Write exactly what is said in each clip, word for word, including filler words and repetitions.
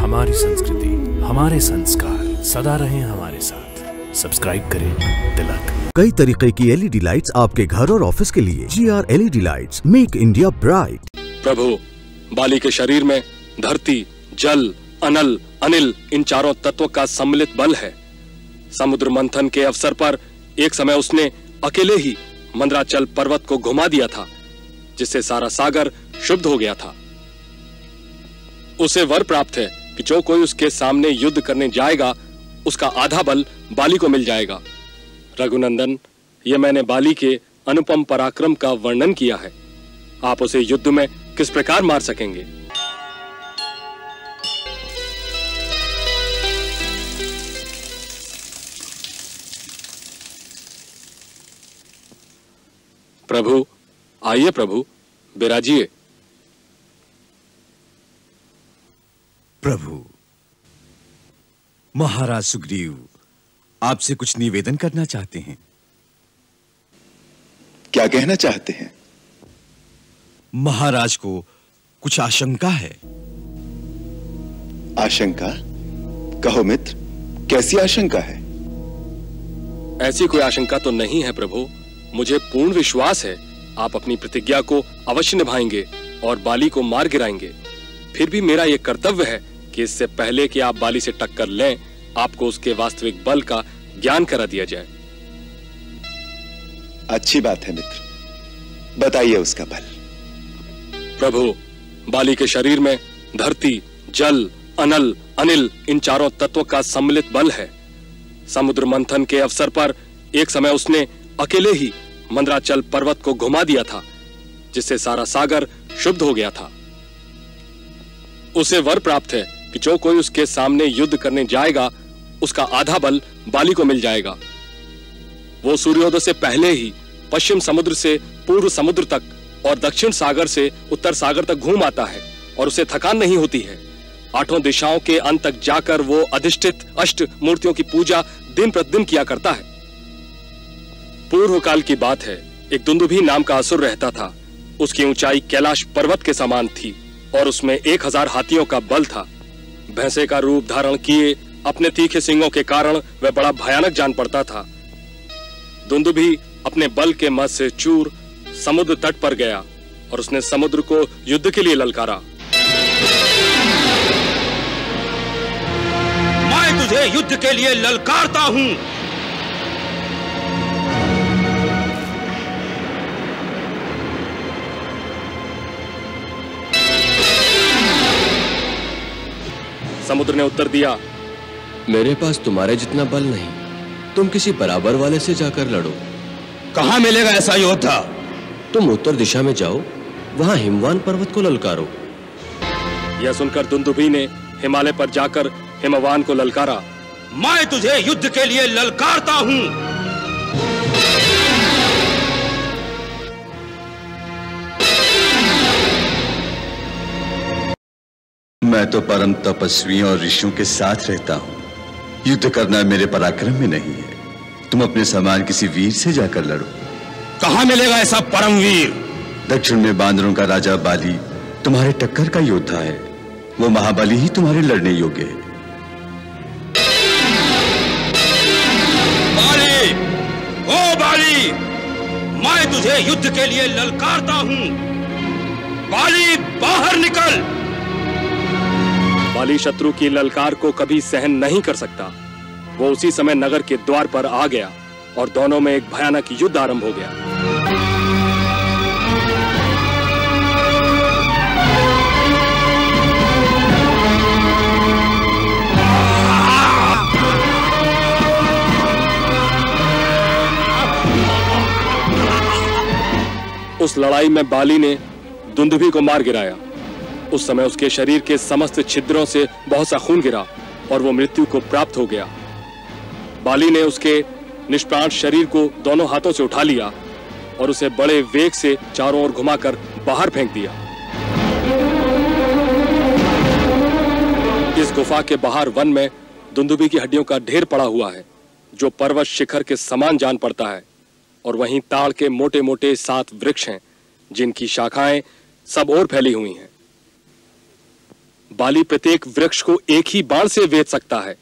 हमारी संस्कृति, हमारे संस्कार सदा रहें हमारे साथ। सब्सक्राइब करें तिलक। कई तरीके की एलईडी लाइट्स आपके घर और ऑफिस के लिए। G R LED lights, make India bright. प्रभु, बाली के शरीर में धरती, जल, अनल, अनिल इन चारों तत्वों का सम्मिलित बल है। समुद्र मंथन के अवसर पर एक समय उसने अकेले ही मंदराचल पर्वत को घुमा दिया था, जिससे सारा सागर शुद्ध हो गया था। उसे वर प्राप्त है कि जो कोई उसके सामने युद्ध करने जाएगा, उसका आधा बल बाली को मिल जाएगा। रघुनंदन, यह मैंने बाली के अनुपम पराक्रम का वर्णन किया है। आप उसे युद्ध में किस प्रकार मार सकेंगे? प्रभु, आइए प्रभु, विराजिए। प्रभु, महाराज सुग्रीव आपसे कुछ निवेदन करना चाहते हैं। क्या कहना चाहते हैं? महाराज को कुछ आशंका है। आशंका? कहो मित्र, कैसी आशंका है? ऐसी कोई आशंका तो नहीं है प्रभु। मुझे पूर्ण विश्वास है आप अपनी प्रतिज्ञा को अवश्य निभाएंगे और बाली को मार गिराएंगे। फिर भी मेरा यह कर्तव्य है कि इससे पहले कि आप बाली से टक्कर लें, आपको उसके वास्तविक बल का ज्ञान करा दिया जाए। अच्छी बात है मित्र, बताइए उसका बल। प्रभु, बाली के शरीर में धरती, जल, अनल, अनिल इन चारों तत्वों का सम्मिलित बल है। समुद्र मंथन के अवसर पर एक समय उसने अकेले ही मंदराचल पर्वत को घुमा दिया था, जिससे सारा सागर शुद्ध हो गया था। उसे वर प्राप्त है कि जो कोई उसके सामने युद्ध करने जाएगा, उसका आधा बल बाली को मिल जाएगा। वो सूर्योदय से पहले ही पश्चिम समुद्र से पूर्व समुद्र तक और दक्षिण सागर से उत्तर सागर तक घूम आता है और उसे थकान नहीं होती है। आठों दिशाओं के अंत तक जाकर वो अधिष्ठित अष्ट मूर्तियों की पूजा दिन प्रतिदिन किया करता है। पूर्व काल की बात है, एक दुंदुभी नाम का असुर रहता था। उसकी ऊंचाई कैलाश पर्वत के समान थी और उसमें एक हजार हाथियों का बल था। भैंसे का रूप धारण किए अपने तीखे सिंगों के कारण वह बड़ा भयानक जान पड़ता था। दुंदुभी अपने बल के मद से चूर समुद्र तट पर गया और उसने समुद्र को युद्ध के लिए ललकारा। मैं तुझे युद्ध के लिए ललकारता हूं। समुद्र ने उत्तर दिया, मेरे पास तुम्हारे जितना बल नहीं, तुम किसी बराबर वाले से जाकर लड़ो। कहां मिलेगा ऐसा योद्धा? तुम उत्तर दिशा में जाओ, वहां हिमवान पर्वत को ललकारो। यह सुनकर दुंदुभी ने हिमालय पर जाकर हिमवान को ललकारा। मैं तुझे युद्ध के लिए ललकारता हूं। मैं तो परम तपस्वी और ऋषियों के साथ रहता हूं। युद्ध करना मेरे पराक्रम में नहीं है। तुम अपने समान किसी वीर से जाकर लड़ो। कहां मिलेगा ऐसा परमवीर? दक्षिण में बांदरों का राजा बाली तुम्हारे टक्कर का योद्धा है। वो महाबली ही तुम्हारे लड़ने योग्य है। बाली, ओ बाली, मैं तुझे युद्ध के लिए ललकारता हूं। बाली, बाहर निकल। बाली शत्रु की ललकार को कभी सहन नहीं कर सकता। वो उसी समय नगर के द्वार पर आ गया और दोनों में एक भयानक युद्ध आरंभ हो गया। उस लड़ाई में बाली ने दुंदुभी को मार गिराया। उस समय उसके शरीर के समस्त छिद्रों से बहुत सा खून गिरा और वो मृत्यु को प्राप्त हो गया। बाली ने उसके निष्प्राण शरीर को दोनों हाथों से उठा लिया और उसे बड़े वेग से चारों ओर घुमाकर बाहर फेंक दिया। इस गुफा के बाहर वन में दुंदुभी की हड्डियों का ढेर पड़ा हुआ है, जो पर्वत शिखर के समान जान पड़ता है। और वहीं ताड़ के मोटे मोटे सात वृक्ष हैं, जिनकी शाखाएं सब ओर फैली हुई हैं। बाली प्रत्येक वृक्ष को एक ही बाण से वेध सकता है।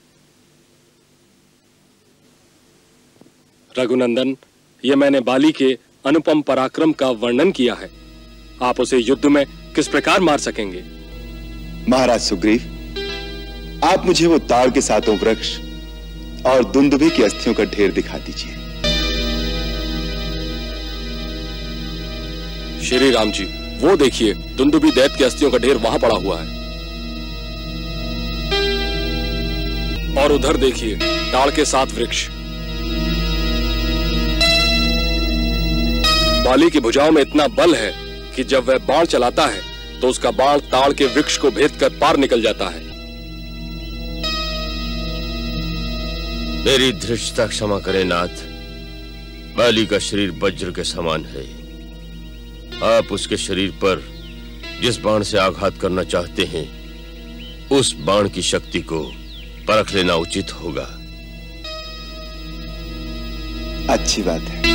रघुनंदन, यह मैंने बाली के अनुपम पराक्रम का वर्णन किया है। आप उसे युद्ध में किस प्रकार मार सकेंगे? महाराज सुग्रीव, आप मुझे वो ताड़ के सातों वृक्ष और दुंदुभि की अस्थियों का ढेर दिखा दीजिए। श्री राम जी, वो देखिए, दुंदुभि दैत्य की अस्थियों का ढेर वहां पड़ा हुआ है। और उधर देखिए, ताड़ के सात वृक्ष। बाली की भुजाओं में इतना बल है कि जब वह बाण चलाता है तो उसका बाण ताड़ के वृक्ष को भेद कर पार निकल जाता है। मेरी धृष्टता क्षमा करें नाथ। बाली का शरीर वज्र के समान है। आप उसके शरीर पर जिस बाण से आघात करना चाहते हैं, उस बाण की शक्ति को परख लेना उचित होगा। अच्छी बात है।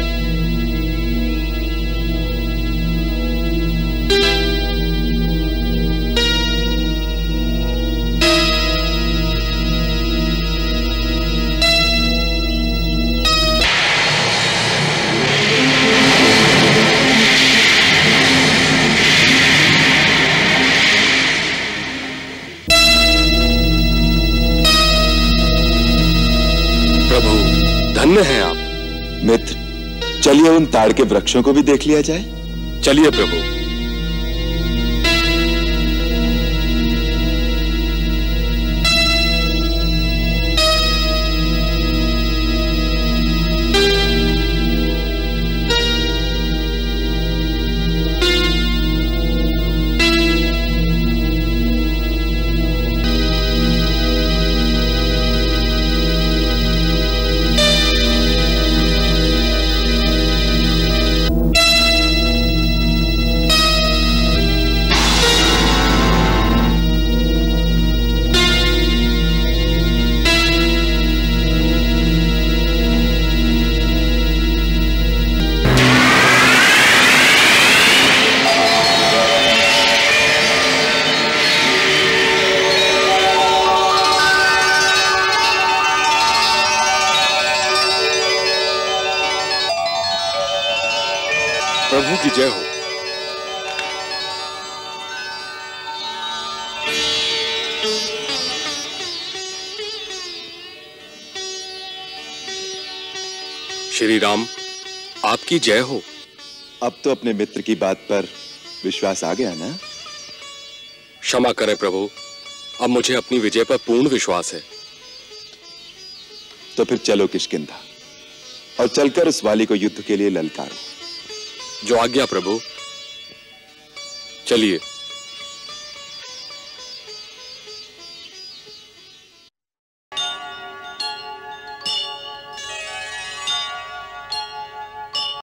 धन्य हैं आप। मित्र, चलिए उन ताड़ के वृक्षों को भी देख लिया जाए। चलिए प्रभु। प्रभु की जय हो। श्री राम, आपकी जय हो। अब तो अपने मित्र की बात पर विश्वास आ गया ना? क्षमा करें प्रभु, अब मुझे अपनी विजय पर पूर्ण विश्वास है। तो फिर चलो किष्किंधा और चलकर उस वाली को युद्ध के लिए ललकारो। जो आज्ञा प्रभु। चलिए।